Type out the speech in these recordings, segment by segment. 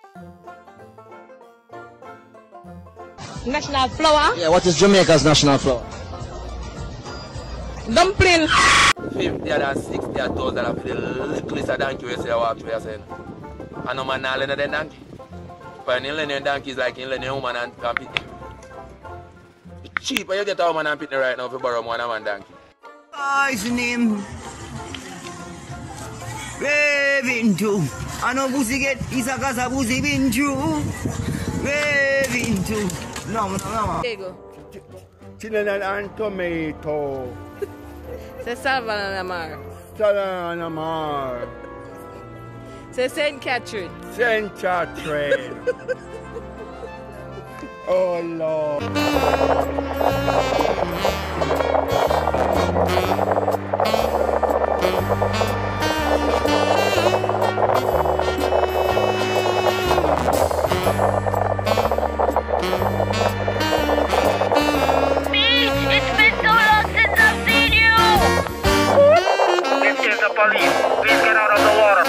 National flower? Yeah, what is Jamaica's national flower? Dumpling. 50 and 60,000 for the littlest donkey we say I walk through yourself. And no man not lend them donkey. But you lend them donkeys like you lend a woman and pit. It's cheaper you get a woman and pit right now if you borrow one donkey. His name Raving too. I know pussy get Isakasa pussy been true. Raving too. No. There you go. Chicken and tomato. Say Salvanamar. Salvanamar. Say St. Catherine. St. Catherine. Oh Lord. Police, please get out of the water.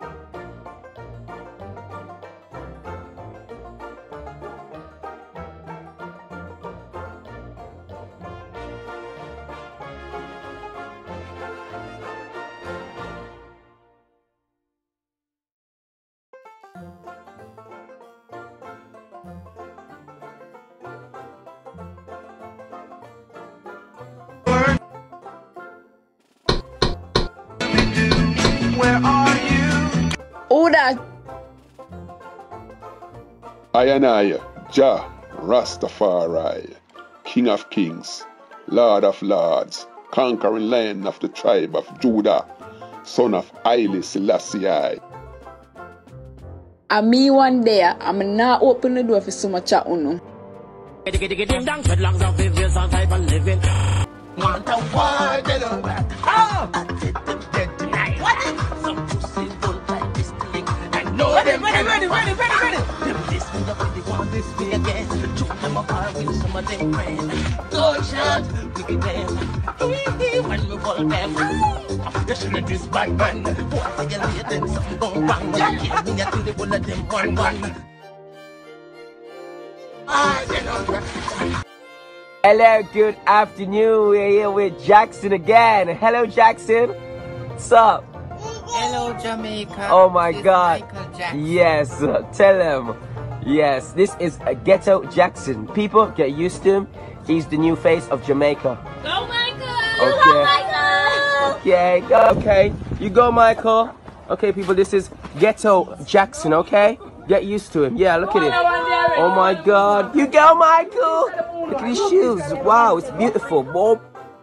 Where are you? Uda. I and I, Jah Rastafari, King of Kings, Lord of Lords, conquering Lion of the tribe of Judah, son of Haile Selassie. And me one day, I'm not open the door for so much chat uno. Want a war, they don't want. Oh! I did them dead tonight. What is some pussy don't like this thing? I know them ready. Them this me up, they want this me again. Choke them apart with some of them friends. Gunshot, we get them. When we fall them. You shouldn't this bad man. What are you letting something go wrong? Kill me until they will let them one. They don't want. Hello, good afternoon. We're here with Jackson again. Hello, Jackson. What's up? Hello, Jamaica. Oh my This God. Michael Jackson. Yes, tell him. Yes, this is a Ghetto Jackson. People, get used to him. He's the new face of Jamaica. Go, Michael! Okay. Go, Michael! Okay, go. Okay, you go, Michael. Okay, people, this is Ghetto Jackson, okay? Get used to him. Yeah, look at it. Oh my God. You go, Michael. Look at his shoes. Wow, it's beautiful. Bob.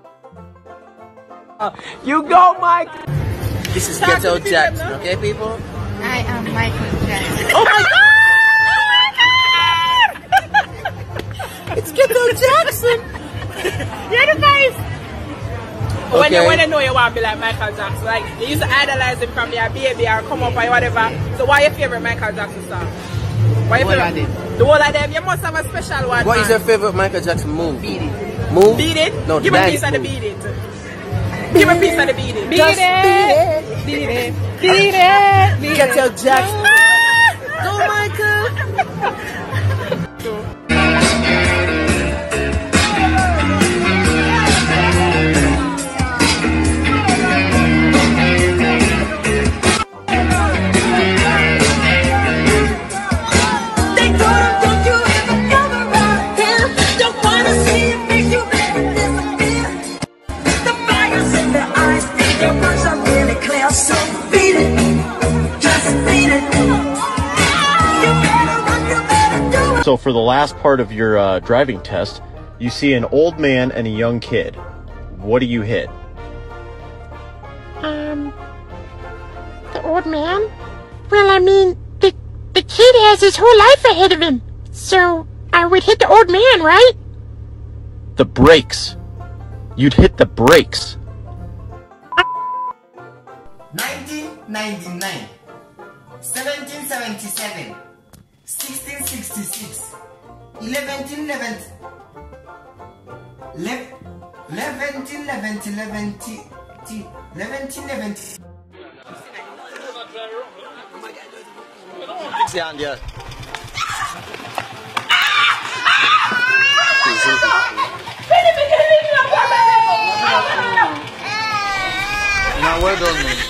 You go, Michael. This is Ghetto Jackson, okay, people? I am Michael Jackson. Oh my God! It's Ghetto Jackson. You're the face! Okay. When you know you want to be like Michael Jackson, like you used to idolize him from your baby or come up or whatever. So why your favorite Michael Jackson song? Why your favorite? The whole of them. You must have a special one. What is your favorite Michael Jackson move? Beat it. Move? Beat it? No, give me a piece of the move. beat it. Give me a piece of the beat it. Just beat it. Beat it. Ghetto Jackson. Go, Michael. So for the last part of your driving test, you see an old man and a young kid. What do you hit? The old man? Well, I mean, the kid has his whole life ahead of him. So I would hit the old man, right? The brakes. You'd hit the brakes. 1999, 1777, 1666, 1111, 1111. Now well done, man.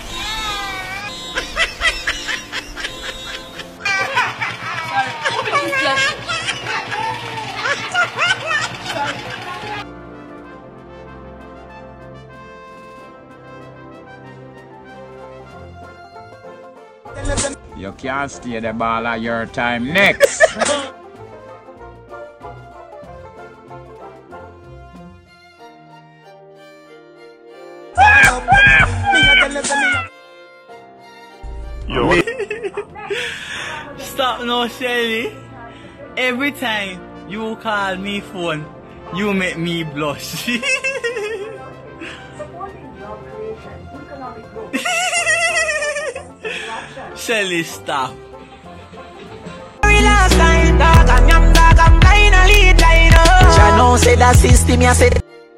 You can't stay the ball of your time next. Yo. Stop now, Shelly. Every time you call me phone, you make me blush. Shelly, stop. Know say that system, you said.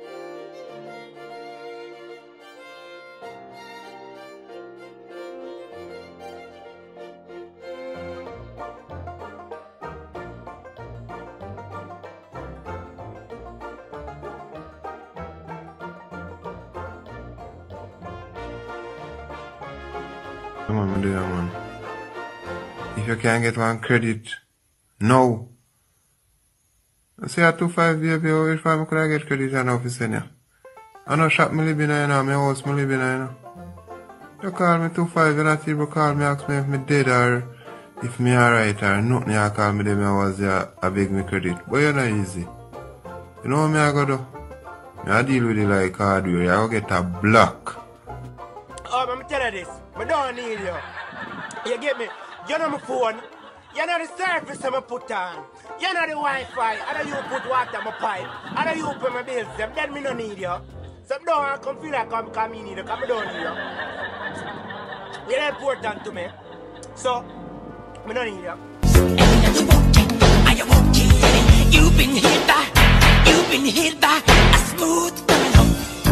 Come on, do that, man. If you can't get one credit, no. I say at 2.5 baby, if I could get credit enough to send you. I know shop me live in here now, my house me live in here now. You call me 2.5, you not even call me, ask me if me dead or if me alright or nothing, you call me then I was there, I beg me credit. But you're not easy. You know what me I go do? I deal with it like hardware, I go get a block. Oh, let me tell you this. I don't need you. You get me? You're not my phone. You're not the service I put on. You're not the Wi-Fi. I don't you put water in my pipe. I don't you pay my bills. Then me don't need you. So don't come feel like I'm coming in. Because I don't need you. You're important to me. So, I don't need you. You've been hit by. You've been hit by a smooth criminal.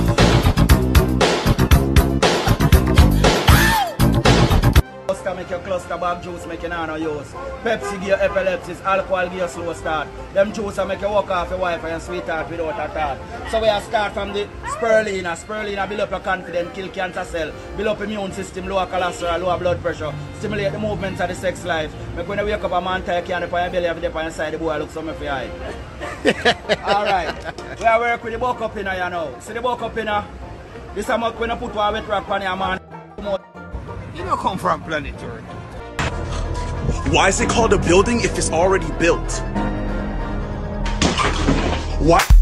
Make your cluster bag juice, make you not use. Pepsi give you epilepsy, alcohol give you slow start. Them juice make you walk off your wife and sweetheart without a thought. So we start from the spirulina. Spirulina build up your confidence, kill cancer cell, build up immune system, lower cholesterol, lower blood pressure, stimulate the movements of the sex life. Make when you wake up a man tie can upon your belly have the inside the boy look something for your eye. Alright. We are work with the buck up in here now. See the buck up in here? This is how much when you put one wet rock on your man. You don't come from planet Earth. Why is it called a building if it's already built? Why?